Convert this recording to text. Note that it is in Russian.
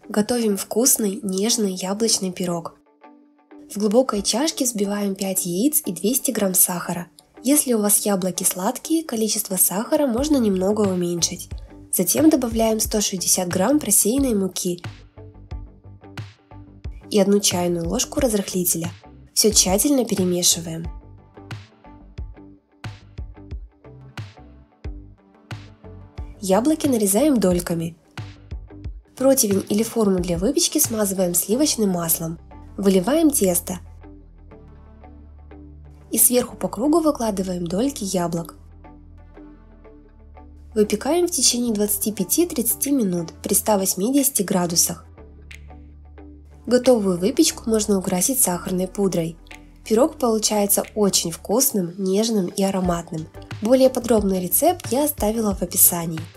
Готовим вкусный, нежный яблочный пирог. В глубокой чашке взбиваем 5 яиц и 200 грамм сахара. Если у вас яблоки сладкие, количество сахара можно немного уменьшить. Затем добавляем 160 грамм просеянной муки и 1 чайную ложку разрыхлителя. Все тщательно перемешиваем. Яблоки нарезаем дольками. Противень или форму для выпечки смазываем сливочным маслом. Выливаем тесто и сверху по кругу выкладываем дольки яблок. Выпекаем в течение 25-30 минут при 180 градусах. Готовую выпечку можно украсить сахарной пудрой. Пирог получается очень вкусным, нежным и ароматным. Более подробный рецепт я оставила в описании.